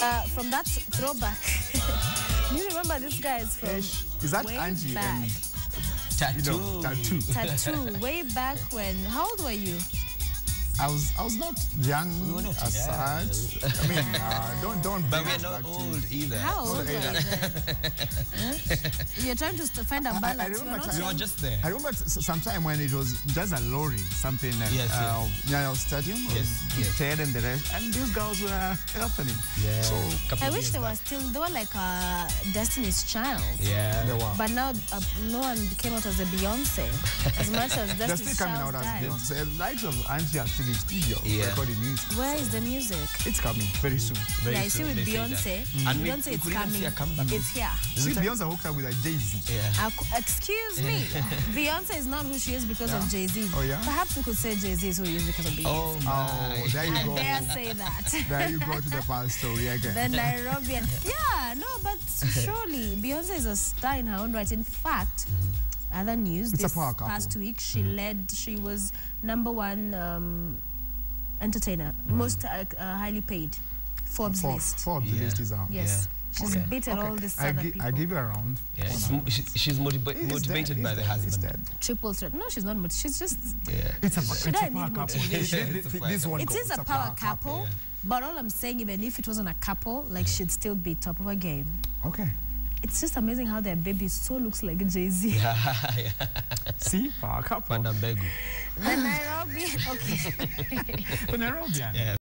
from that throwback. You remember this guy is from is that Angie back. and Tattoo. Tattoo, way back when. How old were you? I was not young as such. I mean, don't. But we're not old either. How old were you then? You're trying to find a balance. I remember You were just there. I remember sometime when it was just a lorry, something like Nyayo Stadium, Ted and the rest, and these girls were happening. Yeah. So I wish they were like Destiny's Child. Yeah. they were. But now no one came out as a Beyonce. As much as They're Destiny's still coming Child out as died. Beyonce. The likes of Angie are still in studio recording music. Where is the music? It's coming very soon. Yeah, you see with Beyonce, Beyonce is coming. It's here. See, Beyonce hooked up with a Jay-Z. Yeah. Excuse me. Beyonce is not who she is because of Jay-Z. Oh, yeah? Perhaps we could say Jay-Z is who he is because of Beyonce. Oh, there you go. I dare say that. There you go to the past story again. The Nairobian. Yeah, no, but surely Beyonce is a star in her own right. In fact, other news, It's this a power couple. past week, she was #1 entertainer, most highly paid. Forbes list. Forbes list is out. Yes. She's beaten all these other people. I give her a round. Yeah, she's motivated by the husband. Triple threat. No, she's not. She's just. Yeah. It's a power couple. This one. It is a power couple, but all I'm saying, even if it wasn't a couple, like she'd still be top of her game. Okay. It's just amazing how their baby so looks like Jay-Z. Yeah. See, power couple. Pandambegu. The Nairobi. Okay. The Nairobian. Yeah.